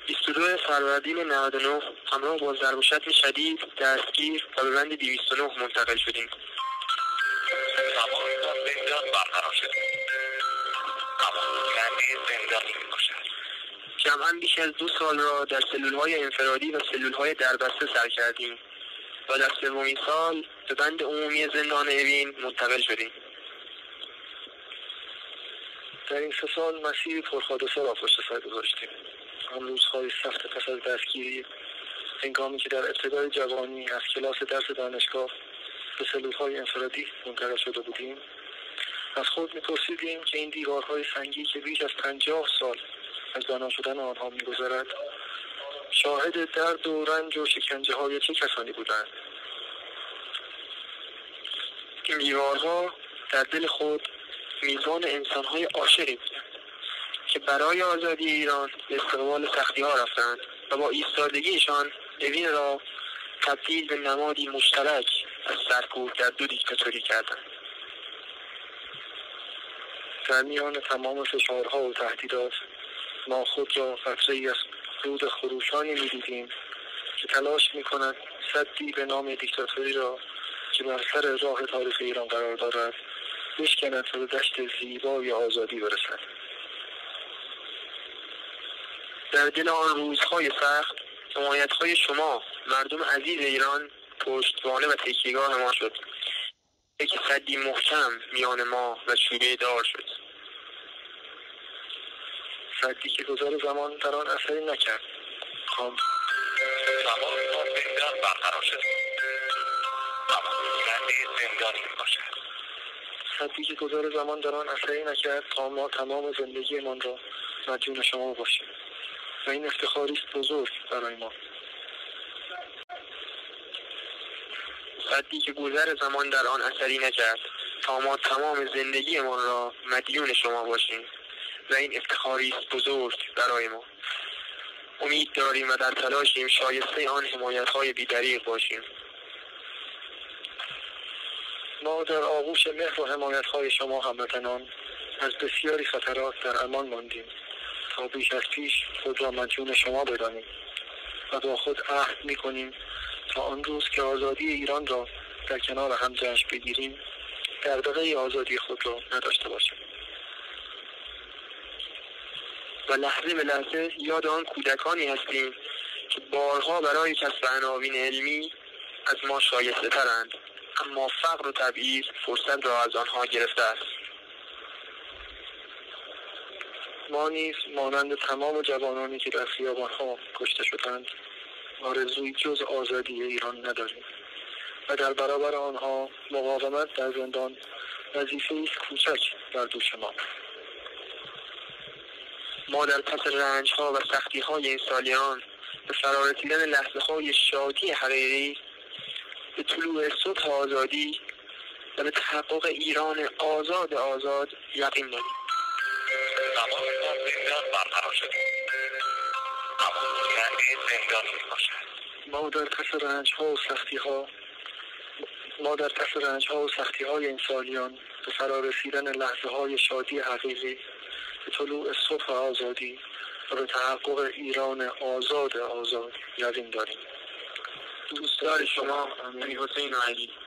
22 فروردین 99 همراه با ضرب و شتم شدید دستگیر و به بند 209 منتقل شدیم. تمام زندان برقرار شد. بند زندانی میباشد. جمعاً بیش از 2 سال را در سلولهای انفرادی و سلولهای دربسته سر کردیم و در سومین سال به بند عمومی زندان اوین منتقل شدیم. در این 3 سال مسیری پرحادثه را پشت سر گذاشتیم. آن روزهای سخت پس از دستگیری، هنگامی که در ابتدای جوانی از کلاس درس دانشگاه به سلولهای انفرادی منتقل شده بودیم، از خود می‌پرسیدیم که این دیوارهای سنگی که بیش از 50 سال از بنا شدن آنها می‌گذرد، شاهد درد و رنج و شکنجه‌های چه کسانی بودند؟ این دیوارها در دل خود میزان انسان‌های عاشقی بودند که برای آزادی ایران به استقبال سختی‌ها رفتند و با ایستادگیشان اوین را تبدیل به نمادی مشترک از سرکوب در 2 دیکتاتوری کردند. در میان تمام فشارها و تهدیدات، ما خود را قطره‌ای از رود خروشانی می‌دیدیم که تلاش می‌کند سدی به نام دیکتاتوری را که بر سر راه تاریخ ایران قرار دارد بشکند تا به دشت زیبای آزادی برسد. در دل آن روزهای سخت، حمایت‌های شما مردم عزیز ایران پشتوانه و تکیه‌گاه ما شد، که سدی محکم میان ما و چوبه دار شد. سدی که گذار زمان در آن اثری نکرد. تمام زندان برقرار شد. بند زندانی میباشد. سدی که گذار زمان در آن اثری نکرد تا ما تمام زندگیمان را مدیون شما باشیم و این افتخاری است بزرگ برای ما. سدی که گذر زمان در آن اثری نکرد تا ما تمام زندگیمان را مدیون شما باشیم و این افتخاری است بزرگ برای ما. امید داریم و در تلاشیم شایسته آن حمایت‌های بی‌دریغ باشیم. ما در آغوش مهر و حمایت‌های شما هموطنان از بسیاری خطرات در امان ماندیم تا بیش از پیش خود را مدیون شما بدانیم و با خود عهد می‌کنیم تا آن روز که آزادی ایران را در کنار هم جشن بگیریم، دغدغه آزادی خود را نداشته باشیم. و لحظه به لحظه یاد آن کودکانی هستیم که بارها برای کسب عناوین علمی از ما شایسته ترند، اما فقر و تبعیض فرصت را از آنها گرفته است. ما نیز مانند تمام جوانانی که در خیابان‌ها کشته شدند آرزویی جز آزادی ایران نداریم و در برابر آنها مقاومت در زندان وظیفه‌ای است کوچک بر دوش ما. ما در پس رنج‌ها و سختی‌های این سالیان به فرارسیدن لحظه‌های شادی حقیقی، به طلوع صبح آزادی و به تحقق ایران آزاد یقین داریم. تمام زندان برقرار شد. زندانی میباشد. ما در پس رنج‌ها و سختی‌های این سالیان به فرارسیدن لحظه‌های شادی حقیقی، به طلوع صبح آزادی و به تحقق ایران آزاد یقین داریم. دوستدار شما امیر حسین و علی.